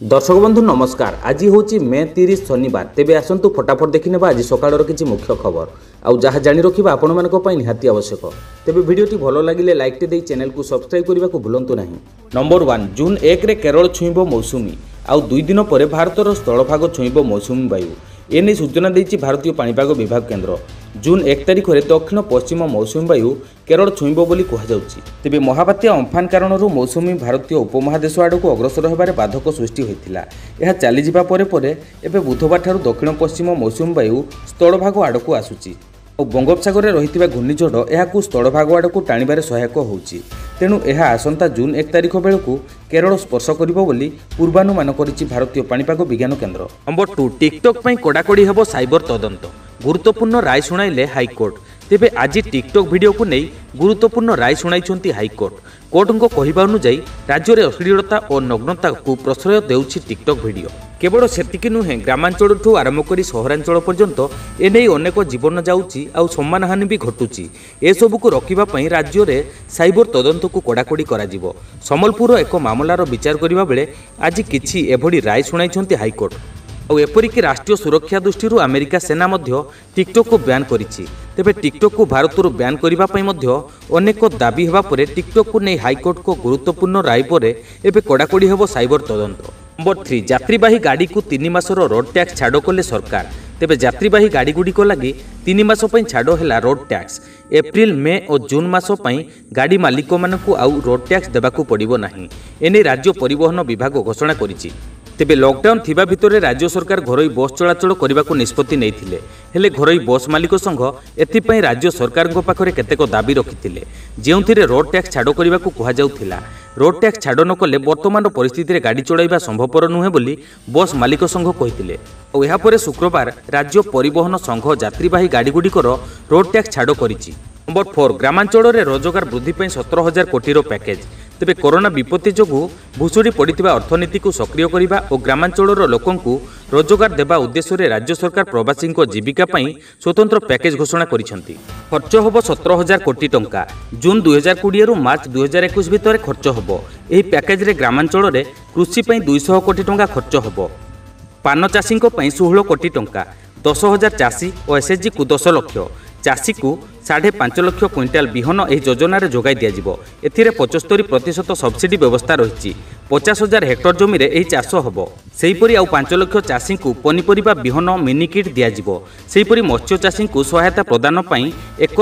दर्शक बंधु नमस्कार। आज हूँ मे 30 शनिवार। तेबे आसतु फटाफट देखने आज सकाळर किछि मुख्य खबर आउ जहाँ जानी रखिबा आपण मानक पई निहाती आवश्यक। तेबे वीडियोटी भलो लागिले लाइक टे दे चैनल को सब्सक्राइब करने को भूलंतु नहीं। नंबर 1 जून 1 रे केरल छुईब मौसुमी आउ 2 दिन पर भारतर स्थलभाग छुईब मौसुमी वायु एने सूचना देछि भारतीय पाणीपाग विभाग केन्द्र। जून 1 तारिख में दक्षिण पश्चिम मौसुमी वायु केरल छुईब बोली कहुछि। तेबे महाबात्या अम्फान कारणरू मौसुमी भारतीय उपमहादेश आड़क अग्रसर होबार बाधक सृष्टि होइतिला। यह चली जिबा परे परे एबे बुधवार ठारू दक्षिण पश्चिम मौसुमी वायु स्थलभाग आड़क आसुछि और बंगोपसागर में रही घूर्णिझड़ यह स्थलभाग आड़क टाणिबार सहायक होउछि। तेणु यह आसंता जून 1 तारिख बेलू केरल स्पर्श करिबो बोली पूर्वानुमान करिछि भारतीय पाणीपाग विज्ञान केन्द्र। नंबर 2 टिकटॉक पई कड़ाकड़ी हेबो साइबर तदंत गुरुत्वपूर्ण राय शुणाइले हाईकोर्ट। तेबे आज टिकटॉक वीडियो को नहीं गुरुत्वपूर्ण राय शुणाइछंती हाईकोर्ट। कोर्टको कहवा अनुଯାयी राज्य में अश्लीलता और नग्नता को प्रश्रय देउछि टिकटॉक वीडियो। केवल सेतिकी नुहे ग्रामांचल ठू आरंभ कर सहरांचल पर्यंत एने अनेक जीवन जाउछि आउ सम्मानहानि भी घटुछि। ए सबु को रखिबा पई राज्य में साइबर तदंत को कड़ाकड़ी करा जिवो। सम्बलपुर एक मामलार विचार करिबा बेले आज किछि एभडी राय शुणाइछंती हाईकोर्ट। और एपरिक राष्ट्रीय सुरक्षा दृष्टि अमेरिका सेना मध्य टिकटॉक को बैन करिछि। तेबे टिकटॉक को भारत बैन करबा पई मध्य अनेक दाबी हेबा परे टिकटॉक को नहीं हाईकोर्ट को गुरुत्वपूर्ण राय परे एबे कड़ाकड़ी हेबो साइबर तदंत। नंबर 3 यात्रीवाही गाड़ी को 3 मासर रोड टैक्स छाड़ कले सरकार। तेबे यात्रीवाही गाड़ी गुड़िक लगी 3 मास पई छाड़ हैला रोड टैक्स। एप्रिल मे और जून मास पई गाड़ी मालिक मानकु आउ रोड टैक्स देबाकू पड़िबो नाही। एने राज्य परिवहन विभाग घोषणा करिछि। तेबे लॉकडाउन थिबा भितरे राज्य सरकार घरोई बस चलाचल करने को निष्पत्ति नैथिले। हेले घरोई बस मालिक संघ एथिपई राज्य सरकार पाखरे केतेक दाबी रखिथिले जेउथिरे रोड टैक्स छाड़ करने को कहा जाउथिला। रोड टैक्स छाड़ न कले वर्तमान परिस्थिति रे गाड़ी चलाइबा संभवपर नुहे बोली बस मालिक संघ कहिथिले। और यहा परे शुक्रवार राज्य परिवहन संघ यात्रीवाही गाड़ी गुड़िकर रोड टैक्स छाड़ करिछि। नंबर 4 ग्रामांचल रे रोजगार वृद्धि पई 17,000 कोटी रो पैकेज। तेबे कोरोना विपत्ति जोगु भुशुड़ी पड़िथिबा अर्थनीति को सक्रिय करिबा और ग्रामांचलर लोकंकु रोजगार देबा उद्देश्य रे राज्य सरकार प्रवासी जीविका पई स्वतंत्र पैकेज घोषणा करिसेंती। खर्च होबो 17,000 कोटी टंका। जून 2020 रु मार्च 2021 भितर खर्च होबो। एही पैकेज रे ग्रामांचल रे कृषि पई 200 कोटी टंका खर्च होबो। पान चाषी को पई 16 कोटी टंका। 10,000 चाषी और एसएचजी को 10 लाख चाषी को 5.5 लाख क्विंटाल बिहन यह योजन जोगाई दिज्व। एथिरे 75% सब्सिडी व्यवस्था रही। 50,000 हेक्टर जमी यही चाष हम। सेहीपरि आउ 5 लाख चाषी को पनीपरिबा बिहन मिनी किट दिज्व। सेहीपरि मत्स्य चाषी को सहायता प्रदान पई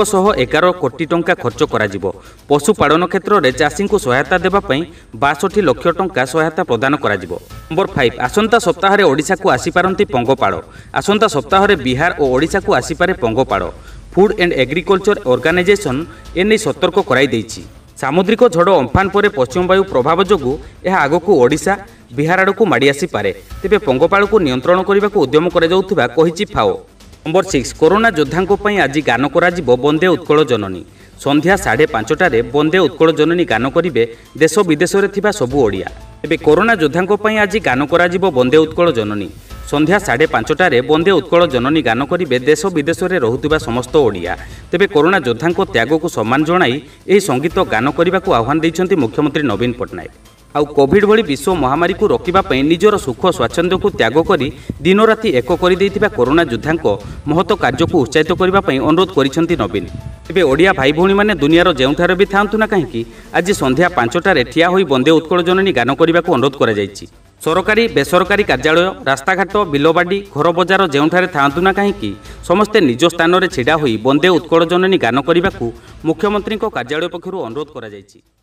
111 कोटी टंका खर्च करा। पशुपालन क्षेत्र में चाषी को सहायता देबा पई 62 लाख टंका सहायता प्रदान करा। नंबर 5 आसंता सप्ताह रे ओडिशा को आसीपारती पंगोपाल। आसंता सप्ताह रे बिहार और ओडिशा को आसीपारे पंगोपाल। फूड एंड एग्रीकल्चर ऑर्गेनाइजेशन एने सतर्क कराई देछि। सामुद्रिक झड़ अम्फान पर पश्चिम वायु प्रभाव जोगु यह आग को ओडिशा बिहार आड़ को माड़ी आसी पारे। तेबे पंगोपाल को नियंत्रण करने को उद्यम कराउथिबा कहिछि फाओ। नंबर 6 कोरोना योद्धांको पई आज गान कराजिबो वंदे उत्कल जननी। संध्या 5:30 वंदे उत्कल जननी गान करिवे देश विदेश रे थिबा सबु ओडिया। तेबे कोरोना योद्धांको पई आज गान कराजिबो वंदे उत्कल जननी। संध्या 5:30 वंदे उत्कल जननी गान करिवे देश विदेश में रहुथिबा समस्त ओडिया। तेबे कोरोना योद्धांको त्याग को सम्मान जणाई एही संगीत गान करने को आह्वान दैछंती मुख्यमंत्री नवीन पट्टनायक। आउ कोविड भली विश्व महामारी को रोकिबा पई निजर सुख स्वाच्छंद्य को त्याग करी दिन राति एक कर देइथिबा कोरोना योद्धांको महत्व कार्य को उत्साहित करबा पई अनुरोध करिसेंती नवीन। तेबे ओडिया भाई भौणी माने दुनियार जेउठारे भी थांतु ना कहीं आज संध्या 5टारे ठिया होई वंदे उत्कल जननी गान करने को अनुरोध करा जायछि। सरकारी बेसरकारी कार्यालय रास्ताघाट बिलबाड़ी घर बजार जेउठारे थांतु ना कहीं समस्ते निज स्थान में छिड़ा होई वंदे उत्कल जननी गान करने को मुख्यमंत्री कार्यालय पक्षरु अनुरोध करा जायछि।